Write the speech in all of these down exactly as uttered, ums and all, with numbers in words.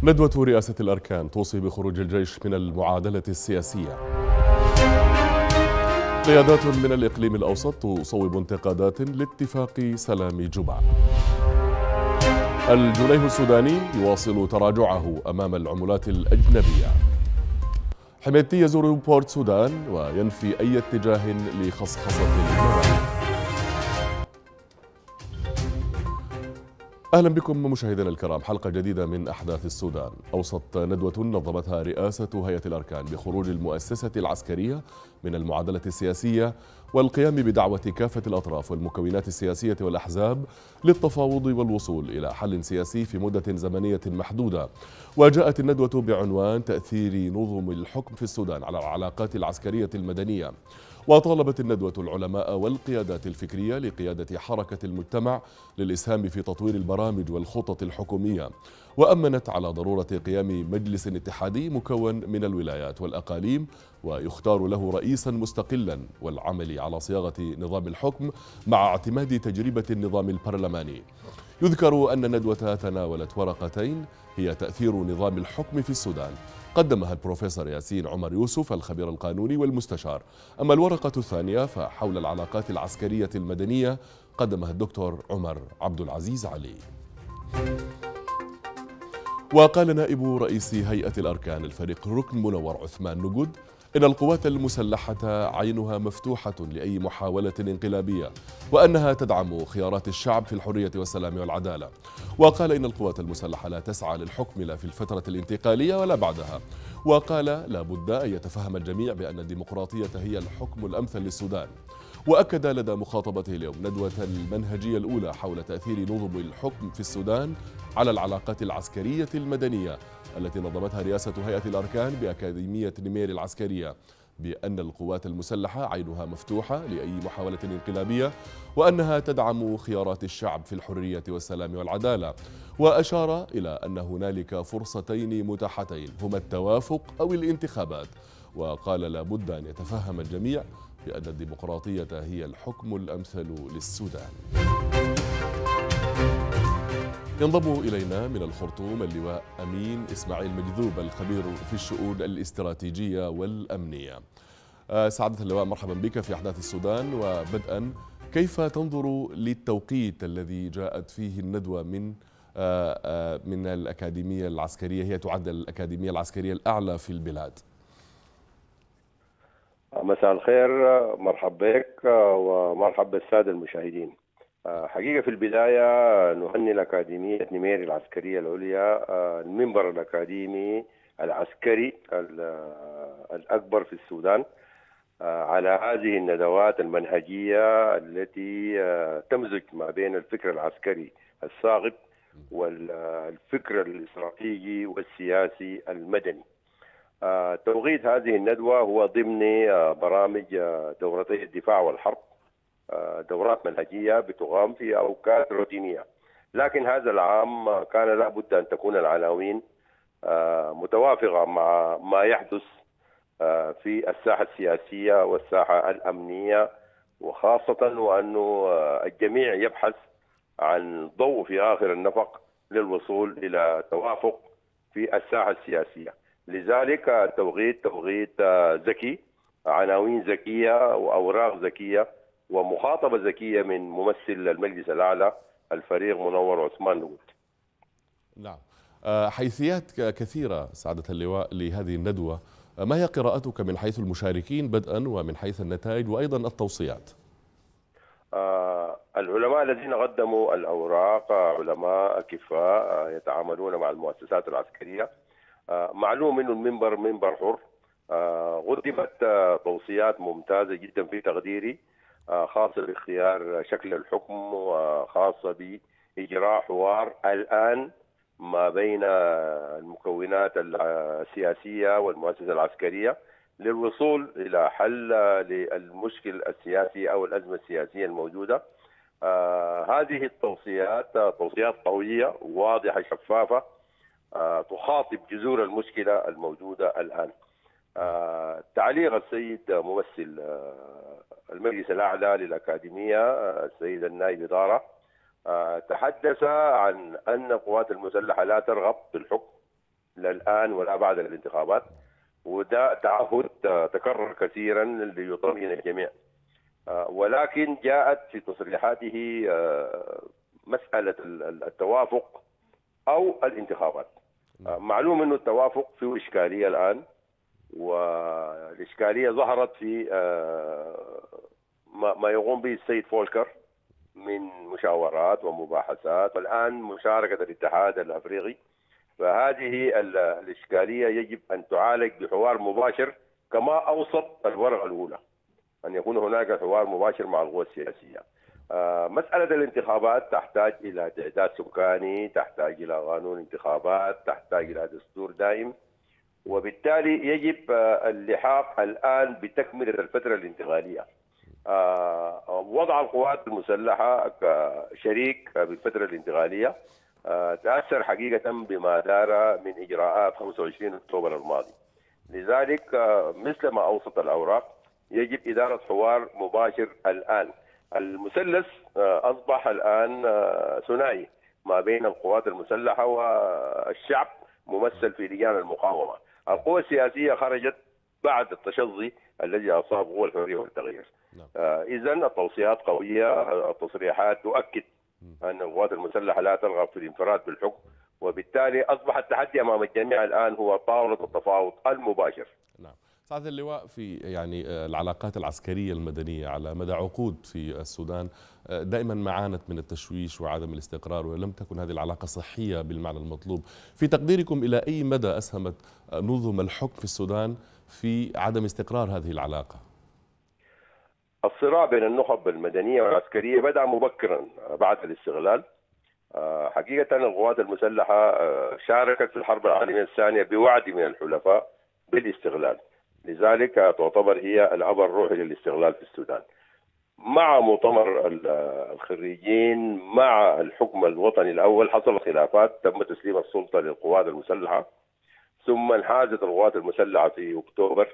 ندوة رئاسة الأركان توصي بخروج الجيش من المعادلة السياسية. قيادات من الإقليم الأوسط تصوب انتقادات لاتفاق سلام جوبا. الجنيه السوداني يواصل تراجعه أمام العملات الأجنبية. حميدتي يزور بورت سودان وينفي أي اتجاه لخصخصة الموارد. أهلا بكم مشاهدينا الكرام، حلقة جديدة من أحداث السودان. أوسط ندوة نظمتها رئاسة هيئة الأركان بخروج المؤسسة العسكرية من المعادلة السياسية والقيام بدعوة كافة الأطراف والمكونات السياسية والأحزاب للتفاوض والوصول إلى حل سياسي في مدة زمنية محدودة. وجاءت الندوة بعنوان تأثير نظم الحكم في السودان على العلاقات العسكرية المدنية. وطالبت الندوة العلماء والقيادات الفكرية لقيادة حركة المجتمع للإسهام في تطوير البرامج والخطط الحكومية، وأمنت على ضرورة قيام مجلس اتحادي مكون من الولايات والأقاليم ويختار له رئيسا مستقلا، والعمل على صياغة نظام الحكم مع اعتماد تجربة النظام البرلماني. يذكر أن الندوة تناولت ورقتين هي تأثير نظام الحكم في السودان، قدمها البروفيسور ياسين عمر يوسف الخبير القانوني والمستشار، أما الورقة الثانية فحول العلاقات العسكرية المدنية قدمها الدكتور عمر عبد العزيز علي. وقال نائب رئيس هيئة الأركان الفريق ركن منور عثمان نجود إن القوات المسلحة عينها مفتوحة لأي محاولة انقلابية، وأنها تدعم خيارات الشعب في الحرية والسلام والعدالة. وقال إن القوات المسلحة لا تسعى للحكم لا في الفترة الانتقالية ولا بعدها. وقال لا بد أن يتفهم الجميع بأن الديمقراطية هي الحكم الأمثل للسودان. وأكد لدى مخاطبته اليوم ندوة المنهجية الأولى حول تأثير نظم الحكم في السودان على العلاقات العسكرية المدنية التي نظمتها رئاسة هيئة الأركان بأكاديمية نمير العسكرية بأن القوات المسلحة عينها مفتوحة لأي محاولة انقلابية، وأنها تدعم خيارات الشعب في الحرية والسلام والعدالة. وأشار إلى أن هنالك فرصتين متاحتين هما التوافق أو الانتخابات. وقال لا بد أن يتفهم الجميع بأن الديمقراطية هي الحكم الأمثل للسودان. ينضم إلينا من الخرطوم اللواء أمين إسماعيل مجذوب الخبير في الشؤون الاستراتيجية والأمنية. سعادة اللواء، مرحبا بك في أحداث السودان. وبدءا، كيف تنظر للتوقيت الذي جاءت فيه الندوة من من الأكاديمية العسكرية، هي تعد الأكاديمية العسكرية الأعلى في البلاد؟ مساء الخير، مرحبا بك ومرحبا بالسادة المشاهدين. حقيقة في البداية نهني الأكاديمية نمير العسكرية العليا، المنبر الأكاديمي العسكري الأكبر في السودان، على هذه الندوات المنهجية التي تمزج ما بين الفكر العسكري الصاغب والفكر الاستراتيجي والسياسي المدني. توقيت هذه الندوة هو ضمن برامج دورتي الدفاع والحرب، دورات منهجية بتقام في أوقات روتينية، لكن هذا العام كان لا بد أن تكون العناوين متوافقة مع ما يحدث في الساحة السياسية والساحة الأمنية، وخاصة وأنه الجميع يبحث عن ضوء في آخر النفق للوصول إلى توافق في الساحة السياسية. لذلك التوقيت توقيت ذكي، عناوين ذكية وأوراق ذكية ومخاطبة ذكية من ممثل المجلس الأعلى الفريق منور عثمان نجود. نعم، حيثيات كثيرة سعادة اللواء لهذه الندوة، ما هي قراءتك من حيث المشاركين بدءا ومن حيث النتائج وأيضا التوصيات؟ آه العلماء الذين قدموا الأوراق علماء كفاء يتعاملون مع المؤسسات العسكرية. آه معلوم أن المنبر منبر حر. آه قدمت آه توصيات ممتازة جدا في تقديري، آه خاصة باختيار شكل الحكم، وخاصة بإجراء حوار الآن ما بين المكونات السياسية والمؤسسة العسكرية للوصول إلى حل للمشكل السياسي أو الأزمة السياسية الموجودة. آه هذه التوصيات توصيات قوية واضحة شفافة، آه تخاطب جذور المشكلة الموجودة الآن. آه تعليق السيد ممثل آه المجلس الأعلى للأكاديمية آه السيد النائب إدارة آه تحدث عن أن القوات المسلحة لا ترغب في الحكم لا الآن ولا بعد الانتخابات، وده تعهد تكرر كثيرا ليطمئن الجميع. ولكن جاءت في تصريحاته مسألة التوافق أو الانتخابات. معلوم أنه التوافق فيه إشكالية الآن، والإشكالية ظهرت في ما يقوم به السيد فولكر من مشاورات ومباحثات، والآن مشاركة الاتحاد الأفريقي. فهذه الإشكالية يجب أن تعالج بحوار مباشر كما أوصت الورقة الأولى، أن يكون هناك حوار مباشر مع القوى السياسية. مسألة الانتخابات تحتاج إلى تعداد سكاني، تحتاج إلى قانون انتخابات، تحتاج إلى دستور دائم، وبالتالي يجب اللحاق الآن بتكملة الفترة الانتقالية. وضع القوات المسلحة كشريك بالفترة الانتقالية تأثر حقيقة بما دار من إجراءات خمسة وعشرين أكتوبر الماضي. لذلك مثل ما أوصت الأوراق يجب إدارة حوار مباشر الآن. المثلث أصبح الآن ثنائي ما بين القوات المسلحة والشعب ممثل في لجان المقاومة. القوى السياسية خرجت بعد التشظي الذي أصاب قوى الحرية والتغيير. آه إذن التوصيات قوية، التصريحات تؤكد أن القوات المسلحة لا ترغب في الانفراد بالحكم، وبالتالي أصبح التحدي أمام الجميع الآن هو طاولة التفاوض المباشر. نعم. سعادة اللواء، في يعني العلاقات العسكرية المدنية على مدى عقود في السودان دائما ما عانت من التشويش وعدم الاستقرار، ولم تكن هذه العلاقة صحية بالمعنى المطلوب. في تقديركم إلى أي مدى أسهمت نظم الحكم في السودان في عدم استقرار هذه العلاقة؟ الصراع بين النخب المدنية والعسكرية بدأ مبكرا بعد الاستغلال. حقيقة القوات المسلحة شاركت في الحرب العالمية الثانية بوعد من الحلفاء بالاستغلال، لذلك تعتبر هي الأب الروحي للاستغلال في السودان. مع مؤتمر الخريجين مع الحكم الوطني الأول حصلت خلافات، تم تسليم السلطة للقوات المسلحة، ثم انحازت القوات المسلحة في أكتوبر،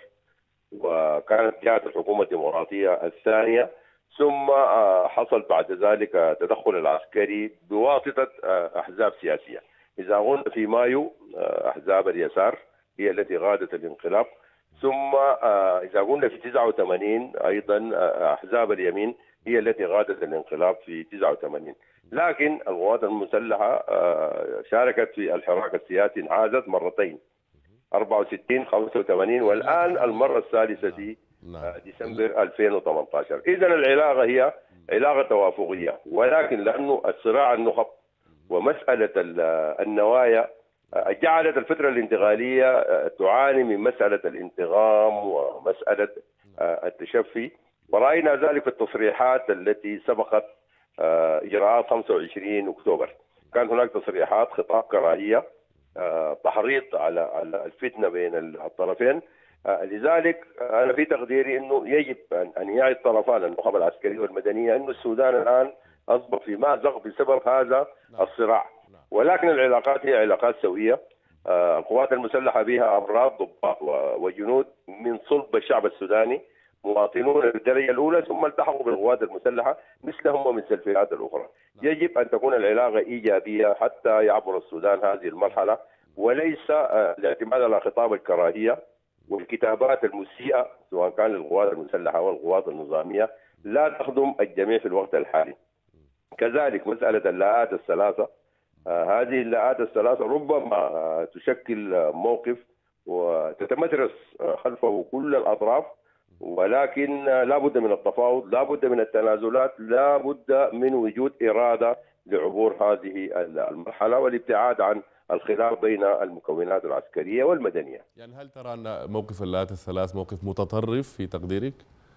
وكانت جاءت الحكومة الديمقراطية الثانية، ثم حصل بعد ذلك تدخل العسكري بواسطة أحزاب سياسية. إذا قلنا في مايو أحزاب اليسار هي التي غادت الانقلاب، ثم إذا قلنا في تسعة وثمانين أيضا أحزاب اليمين هي التي غادت الانقلاب في تسعة وثمانين. لكن القوات المسلحة شاركت في الحراك السياسي، انحازت مرتين أربعة وستين خمسة وثمانين والآن المرة الثالثة في ديسمبر ألفين وثمانية عشر. إذن العلاقة هي علاقة توافقية، ولكن لأنه الصراع النخب ومسألة النوايا جعلت الفترة الانتقالية تعاني من مسألة الانتقام ومسألة التشفي، ورأينا ذلك في التصريحات التي سبقت إجراءات خمسة وعشرين أكتوبر. كان هناك تصريحات خطاب كراهية، تحريض على الفتنة بين الطرفين. لذلك أنا في تقديري أنه يجب أن يعي الطرفان النخب العسكرية والمدنية أن السودان الآن أصبح في مأزق بسبب هذا الصراع، ولكن العلاقات هي علاقات سوية. القوات المسلحة بها أمراض ضباط وجنود من صلب الشعب السوداني، مواطنون بالدرجة الأولى، ثم التحقوا بالقوات المسلحة مثلهم ومثل الفئات الأخرى. يجب أن تكون العلاقة إيجابية حتى يعبر السودان هذه المرحلة، وليس الاعتماد على خطاب الكراهية والكتابات المسيئة سواء كان للقوات المسلحة والقوات النظامية، لا تخدم الجميع في الوقت الحالي. كذلك مسألة اللاءات الثلاثة، آه هذه اللاءات الثلاثة ربما آه تشكل موقف وتتمترس آه خلفه كل الأطراف، ولكن آه لا بد من التفاوض، لا بد من التنازلات، لا بد من وجود إرادة لعبور هذه المرحلة والابتعاد عن الخلاف بين المكونات العسكرية والمدنية. يعني هل ترى أن موقف اللاءات الثلاث موقف متطرف في تقديرك؟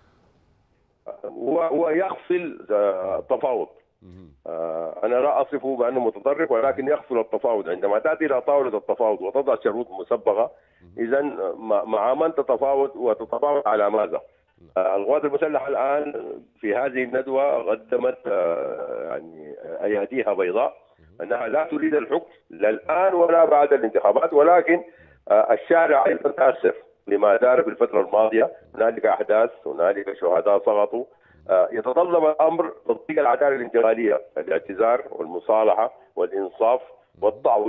ويغفل التفاوض. أنا لا أصفه بأنه متطرف، ولكن يغفل التفاوض. عندما تأتي إلى طاولة التفاوض وتضع شروط مسبقة، إذا مع من تتفاوض وتتفاوض على ماذا؟ القوات المسلحة الآن في هذه الندوة قدمت يعني أياديها بيضاء أنها لا تريد الحكم لا الآن ولا بعد الانتخابات، ولكن الشارع أيضا تأثر لما دار في الفترة الماضية. هنالك أحداث، هنالك شهداء سقطوا. يتطلب الأمر تطبيق العدالة الانتقالية، الاعتذار والمصالحة والإنصاف والتعويض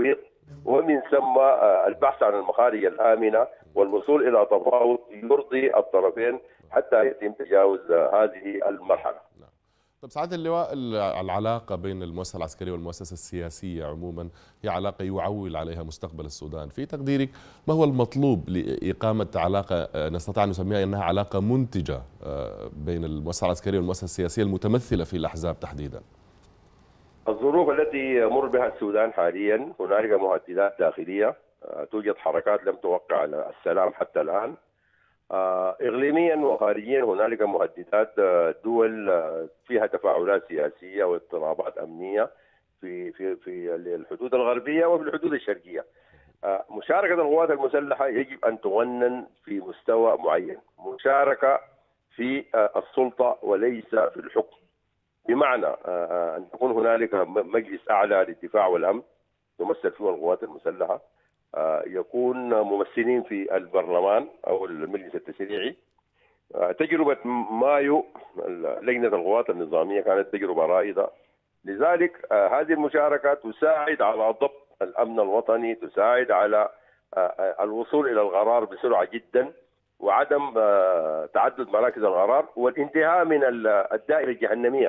ومن ثم البحث عن المخارج الآمنة والوصول إلى تفاوض يرضي الطرفين حتى يتم تجاوز هذه المرحلة. طيب سعادة اللواء، العلاقة بين المؤسسة العسكرية والمؤسسة السياسية عموما هي علاقة يعول عليها مستقبل السودان، في تقديرك ما هو المطلوب لإقامة علاقة نستطيع أن نسميها أنها علاقة منتجة بين المؤسسة العسكرية والمؤسسة السياسية المتمثلة في الأحزاب تحديدا؟ الظروف التي يمر بها السودان حاليا هنالك مهددات داخلية، توجد حركات لم توقع على السلام حتى الآن. إقليميا وخارجيا هنالك مهددات، دول فيها تفاعلات سياسية واضطرابات أمنية في في في الحدود الغربية وفي الحدود الشرقية. مشاركة القوات المسلحة يجب أن تغنن في مستوى معين، مشاركة في السلطة وليس في الحكم، بمعنى أن تكون هنالك مجلس أعلى للدفاع والأمن تمثل فيه القوات المسلحة، يكون ممثلين في البرلمان أو المجلس التشريعي. تجربة مايو لجنة القوات النظامية كانت تجربة رائدة، لذلك هذه المشاركة تساعد على ضبط الأمن الوطني، تساعد على الوصول إلى القرار بسرعة جدا وعدم تعدد مراكز القرار والانتهاء من الدائرة الجهنمية.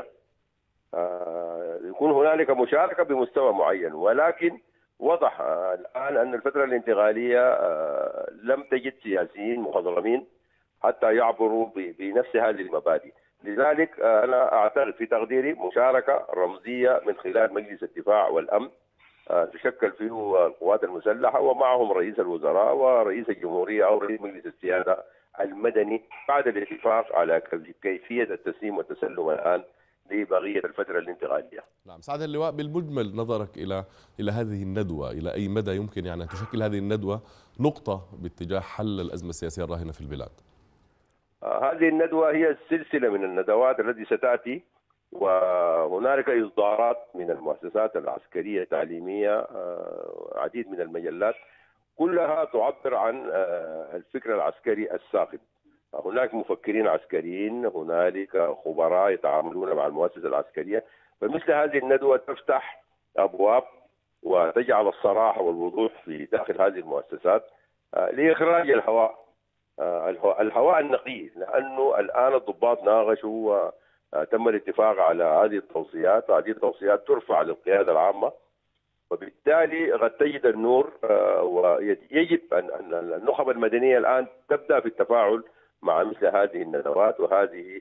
يكون هنالك مشاركة بمستوى معين، ولكن وضح الآن أن الفترة الانتقالية لم تجد سياسيين مخضرمين حتى يعبروا بنفس هذه المبادئ، لذلك أنا أعتقد في تقديري مشاركة رمزية من خلال مجلس الدفاع والأمن تشكل فيه القوات المسلحة ومعهم رئيس الوزراء ورئيس الجمهورية أو رئيس مجلس السيادة المدني بعد الاتفاق على كيفية التسليم والتسلم الآن لبقية الفترة الانتقالية. نعم سعادة اللواء، بالمجمل نظرك إلى إلى هذه الندوة، إلى أي مدى يمكن يعني أن تشكل هذه الندوة نقطة باتجاه حل الأزمة السياسية الراهنة في البلاد؟ آه هذه الندوة هي سلسلة من الندوات التي ستأتي، وهنالك إصدارات من المؤسسات العسكرية التعليمية، آه عديد من المجلات كلها تعبر عن آه الفكر العسكري الساخن. هناك مفكرين عسكريين، هنالك خبراء يتعاملون مع المؤسسة العسكرية، فمثل هذه الندوة تفتح أبواب وتجعل الصراحة والوضوح في داخل هذه المؤسسات لإخراج الهواء الهواء النقي، لأنه الآن الضباط ناقشوا وتم الاتفاق على هذه التوصيات، وهذه التوصيات ترفع للقيادة العامة، وبالتالي قد تجد النور. ويجب أن النخب المدنية الآن تبدأ في التفاعل مع مثل هذه الندوات وهذه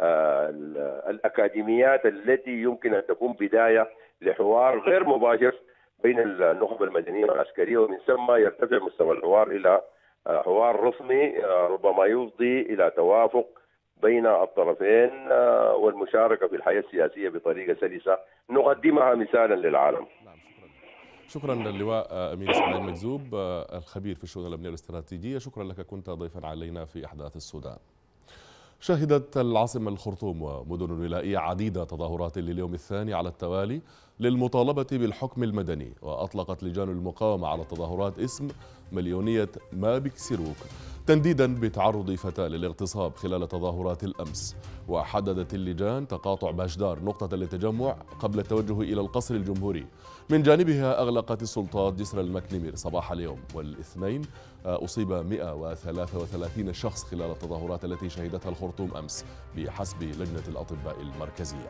الأكاديميات التي يمكن أن تكون بداية لحوار غير مباشر بين النخب المدنية والعسكرية، ومن ثم يرتفع مستوى الحوار إلى حوار رسمي ربما يفضي إلى توافق بين الطرفين والمشاركة في الحياة السياسية بطريقة سلسة نقدمها مثالا للعالم. شكرا للواء أمين إسماعيل مكذوب الخبير في الشؤون الأمنية والاستراتيجية، شكرا لك، كنت ضيفا علينا في أحداث السودان. شهدت العاصمة الخرطوم ومدن الولائية عديدة تظاهرات لليوم الثاني على التوالي للمطالبة بالحكم المدني، وأطلقت لجان المقاومة على التظاهرات اسم مليونية ما بيكسروك تنديدا بتعرض فتاة للاغتصاب خلال تظاهرات الأمس. وحددت اللجان تقاطع باشدار نقطة للتجمع قبل التوجه إلى القصر الجمهوري. من جانبها أغلقت السلطات جسر المكنمير صباح اليوم، والاثنين أصيب مئة وثلاثة وثلاثين شخص خلال التظاهرات التي شهدتها الخرطوم أمس بحسب لجنة الأطباء المركزية.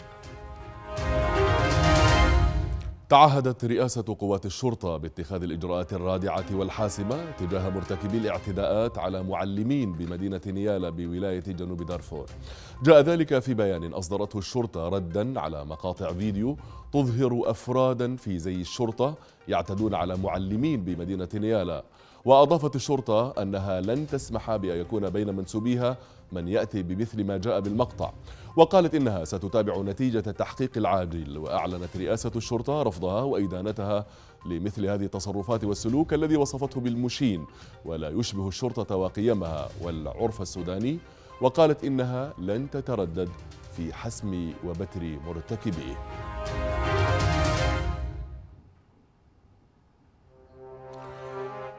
تعهدت رئاسة قوات الشرطة باتخاذ الإجراءات الرادعة والحاسمة تجاه مرتكبي الاعتداءات على معلمين بمدينة نيالا بولاية جنوب دارفور. جاء ذلك في بيان أصدرته الشرطة ردا على مقاطع فيديو تظهر أفرادا في زي الشرطة يعتدون على معلمين بمدينة نيالا. وأضافت الشرطة أنها لن تسمح بأن يكون بين منسوبيها من يأتي بمثل ما جاء بالمقطع، وقالت إنها ستتابع نتيجة التحقيق العاجل. وأعلنت رئاسة الشرطة رفضها وإدانتها لمثل هذه التصرفات والسلوك الذي وصفته بالمشين ولا يشبه الشرطة وقيمها والعرف السوداني، وقالت إنها لن تتردد في حسم وبتر مرتكبيه.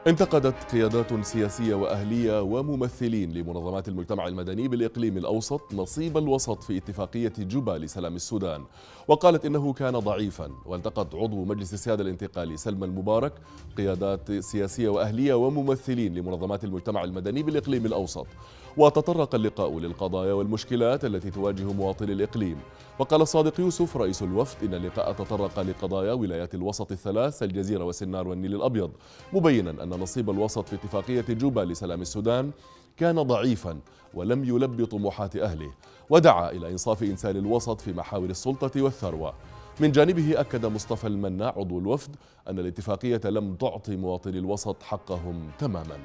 انتقدت قيادات سياسية وأهلية وممثلين لمنظمات المجتمع المدني بالإقليم الأوسط نصيب الوسط في اتفاقية جوبا لسلام السودان، وقالت إنه كان ضعيفا. والتقت عضو مجلس السيادة الانتقالي سلمى المبارك قيادات سياسية وأهلية وممثلين لمنظمات المجتمع المدني بالإقليم الأوسط، وتطرق اللقاء للقضايا والمشكلات التي تواجه مواطني الإقليم. وقال صادق يوسف رئيس الوفد إن اللقاء تطرق لقضايا ولايات الوسط الثلاث الجزيرة والسنار والنيل الأبيض، مبينا أن نصيب الوسط في اتفاقية جوبا لسلام السودان كان ضعيفا ولم يلبي طموحات أهله، ودعا إلى إنصاف إنسان الوسط في محاور السلطة والثروة. من جانبه أكد مصطفى المناع عضو الوفد أن الاتفاقية لم تعطي مواطني الوسط حقهم تماما.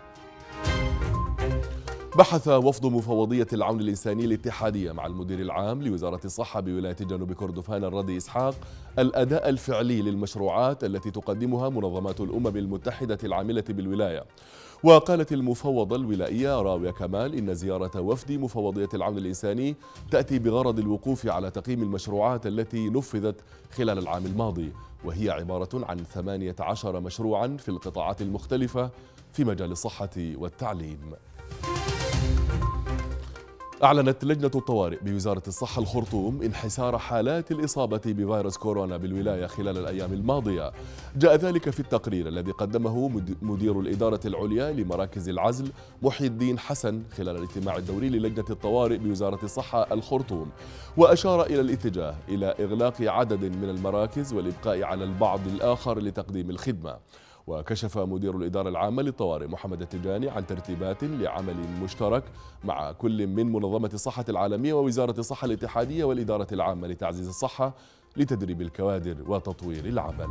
بحث وفد مفوضية العون الإنساني الاتحادية مع المدير العام لوزارة الصحة بولاية جنوب كردفان الردي إسحاق الأداء الفعلي للمشروعات التي تقدمها منظمات الأمم المتحدة العاملة بالولاية. وقالت المفوضة الولائية راوية كمال إن زيارة وفد مفوضية العون الإنساني تأتي بغرض الوقوف على تقييم المشروعات التي نفذت خلال العام الماضي، وهي عبارة عن ثمانية عشر مشروعا في القطاعات المختلفة في مجال الصحة والتعليم. أعلنت لجنة الطوارئ بوزارة الصحة الخرطوم انحسار حالات الإصابة بفيروس كورونا بالولاية خلال الأيام الماضية. جاء ذلك في التقرير الذي قدمه مدير الإدارة العليا لمراكز العزل محي الدين حسن خلال الاجتماع الدوري للجنة الطوارئ بوزارة الصحة الخرطوم، وأشار إلى الاتجاه إلى إغلاق عدد من المراكز والإبقاء على البعض الآخر لتقديم الخدمة. وكشف مدير الإدارة العامة للطوارئ محمد التجاني عن ترتيبات لعمل مشترك مع كل من منظمة الصحة العالمية ووزارة الصحة الاتحادية والإدارة العامة لتعزيز الصحة لتدريب الكوادر وتطوير العمل.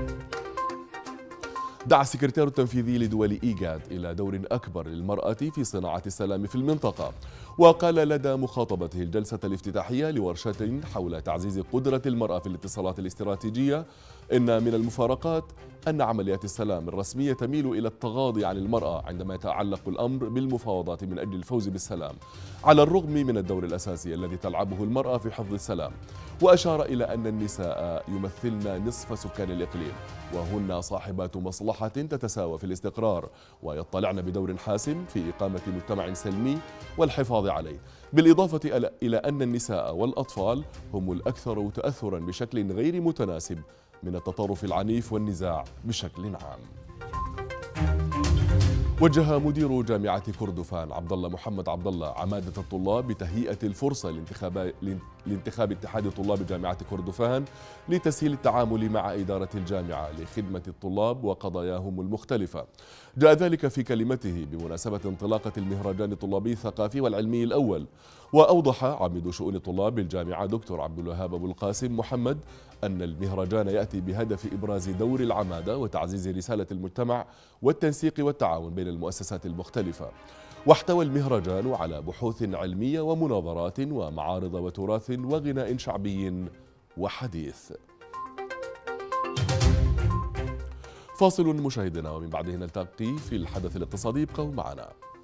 دعا السكرتير التنفيذي لدول إيجاد إلى دور أكبر للمرأة في صناعة السلام في المنطقة، وقال لدى مخاطبته الجلسة الافتتاحية لورشة حول تعزيز قدرة المرأة في الاتصالات الاستراتيجية إن من المفارقات أن عمليات السلام الرسمية تميل إلى التغاضي عن المرأة عندما يتعلق الأمر بالمفاوضات من أجل الفوز بالسلام، على الرغم من الدور الأساسي الذي تلعبه المرأة في حفظ السلام. وأشار إلى أن النساء يمثلن نصف سكان الإقليم، وهن صاحبات مصلحة تتساوى في الاستقرار، ويطلعن بدور حاسم في إقامة مجتمع سلمي والحفاظ عليه، بالإضافة إلى أن النساء والأطفال هم الأكثر تأثرا بشكل غير متناسب من التطرف العنيف والنزاع بشكل عام. وجه مدير جامعة كردفان عبد الله محمد عبد الله عمادة الطلاب بتهيئة الفرصة لانتخاب لانتخاب اتحاد طلاب جامعة كردفان لتسهيل التعامل مع إدارة الجامعة لخدمة الطلاب وقضاياهم المختلفة. جاء ذلك في كلمته بمناسبة انطلاقة المهرجان الطلابي الثقافي والعلمي الأول. وأوضح عميد شؤون الطلاب بالجامعة دكتور عبد الوهاب أبو القاسم محمد أن المهرجان يأتي بهدف إبراز دور العمادة وتعزيز رسالة المجتمع والتنسيق والتعاون بين المؤسسات المختلفة. واحتوى المهرجان على بحوث علمية ومناظرات ومعارض وتراث وغناء شعبي وحديث. فاصل مشاهدنا ومن بعده نلتقي في الحدث الاقتصادي، ابقوا معنا.